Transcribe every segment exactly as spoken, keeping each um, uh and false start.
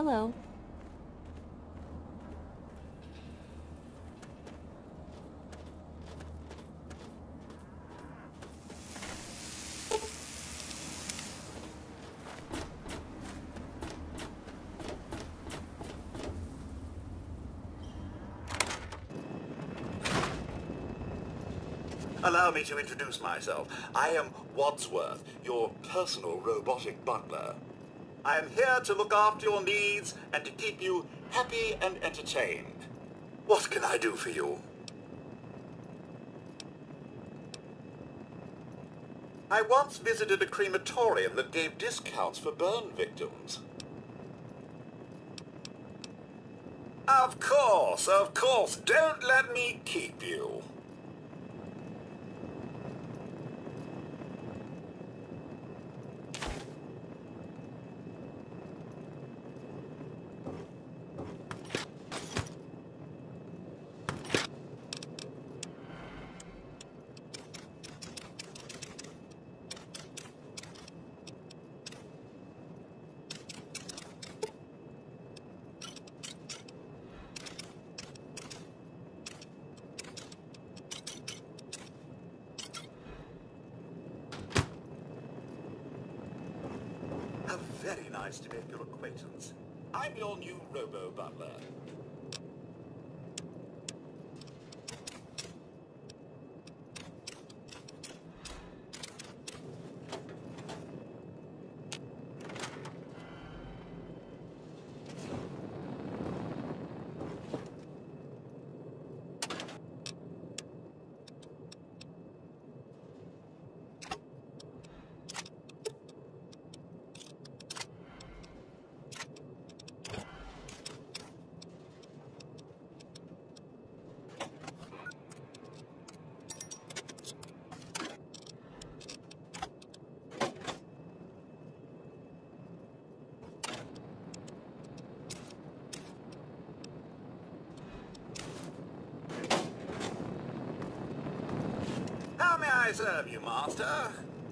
Hello. Allow me to introduce myself. I am Wadsworth, your personal robotic butler. I am here to look after your needs and to keep you happy and entertained. What can I do for you? I once visited a crematorium that gave discounts for burn victims. Of course, of course. Don't let me keep you. Very nice to make your acquaintance. I'm your new robo-butler. How may I serve you, master?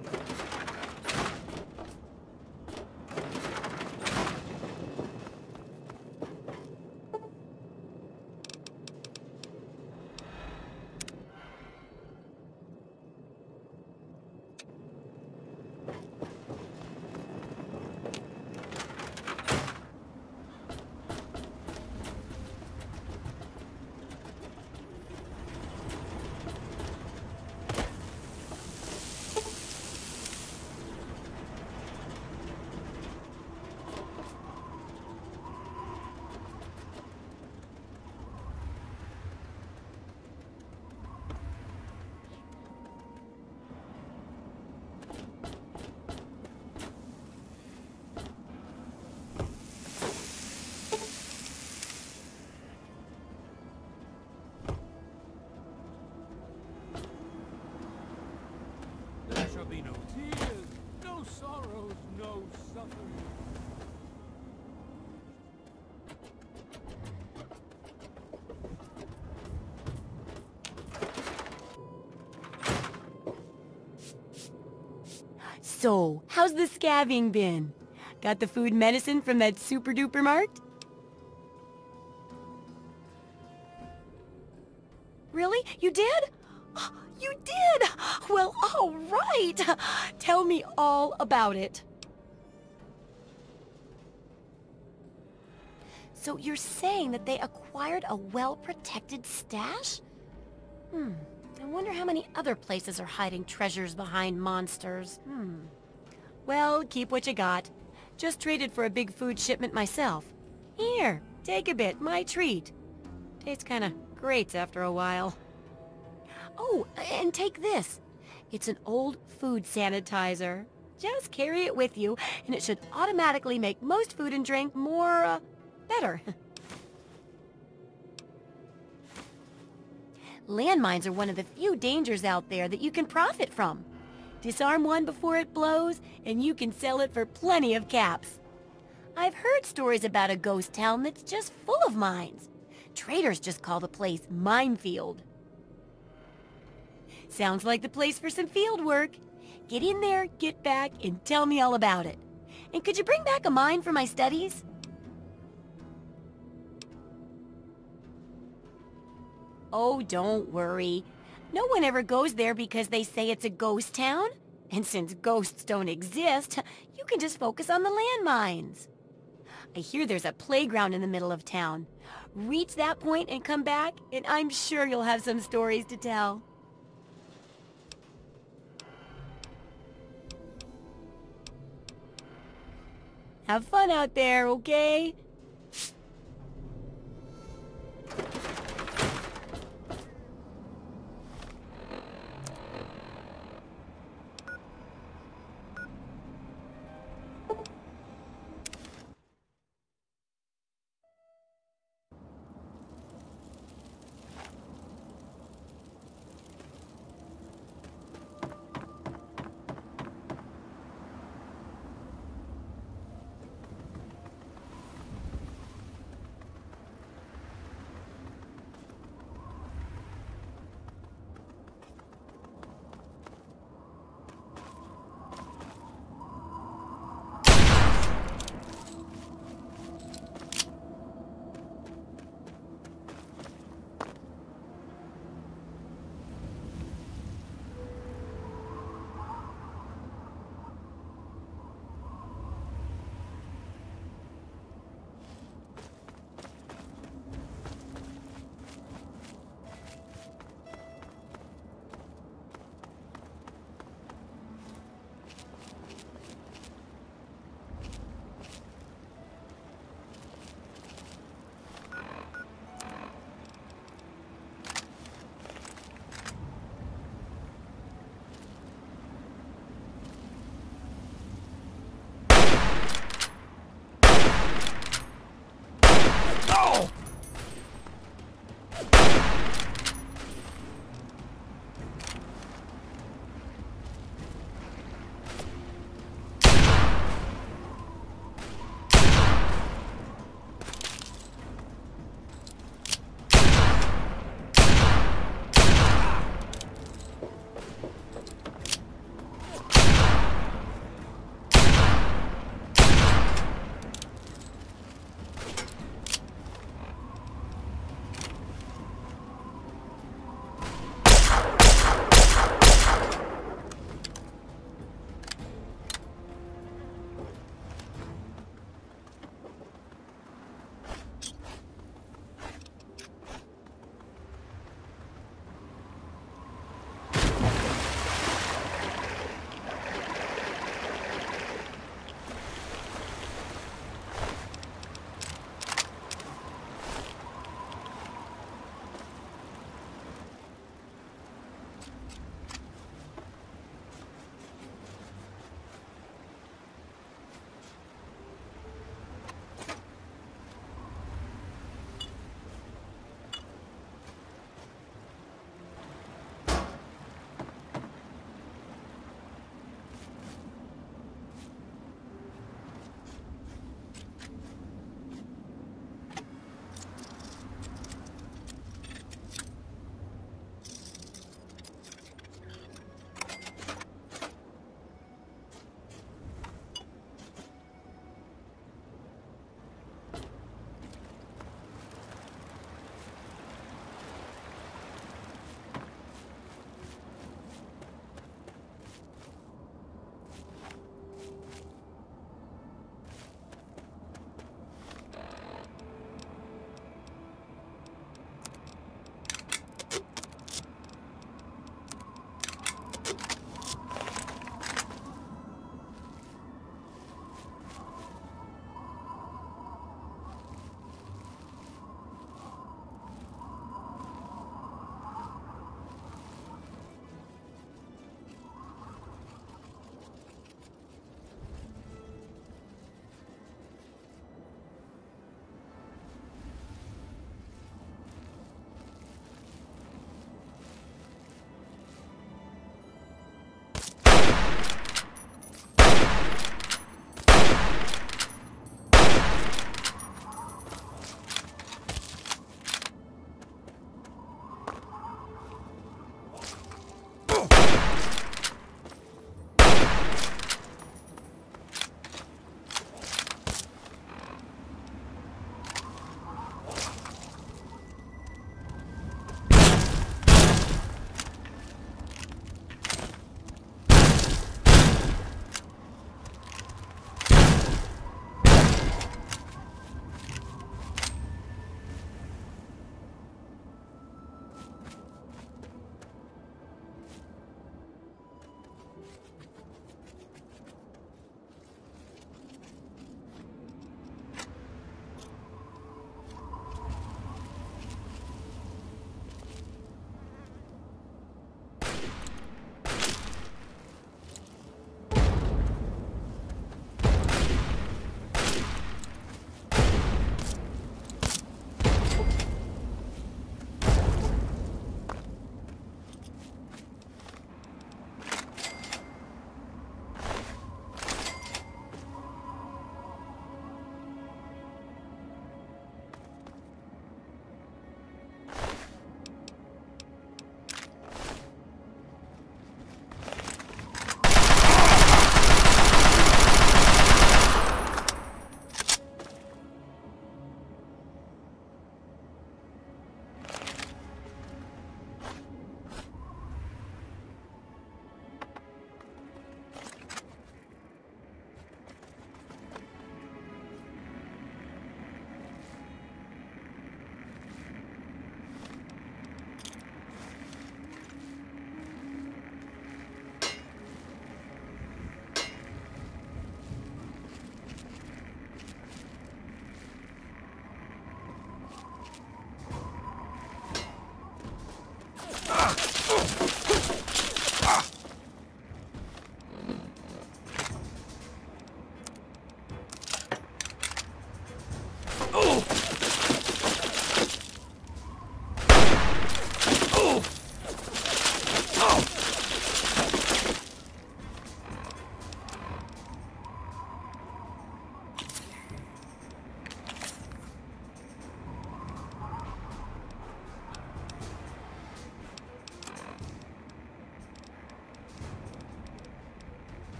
There shall be no tears, no sorrows, no suffering. So, how's the scavving been? Got the food medicine from that super duper mart? Really? You did? You did! Well, all right! Tell me all about it. So you're saying that they acquired a well-protected stash? Hmm. I wonder how many other places are hiding treasures behind monsters. Hmm. Well, keep what you got. Just traded for a big food shipment myself. Here, take a bit, my treat. Tastes kinda great after a while. Oh, and take this. It's an old food sanitizer. Just carry it with you, and it should automatically make most food and drink more, uh, better. Landmines are one of the few dangers out there that you can profit from. Disarm one before it blows, and you can sell it for plenty of caps. I've heard stories about a ghost town that's just full of mines. Traders just call the place Minefield. Sounds like the place for some field work. Get in there, get back, and tell me all about it. And could you bring back a mine for my studies? Oh, don't worry. No one ever goes there because they say it's a ghost town. And since ghosts don't exist, you can just focus on the landmines. I hear there's a playground in the middle of town. Reach that point and come back, and I'm sure you'll have some stories to tell. Have fun out there, okay?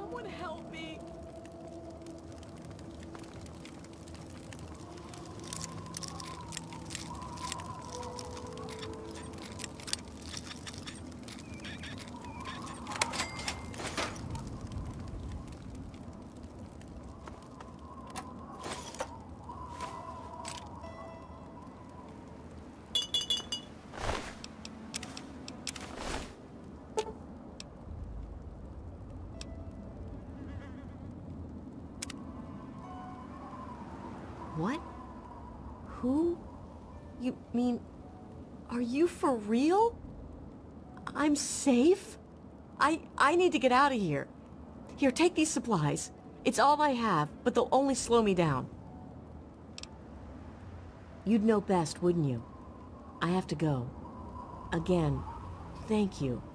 Someone help me! What? Who? You mean... Are you for real? I'm safe? I... I need to get out of here. Here, take these supplies. It's all I have, but they'll only slow me down. You'd know best, wouldn't you? I have to go. Again, thank you.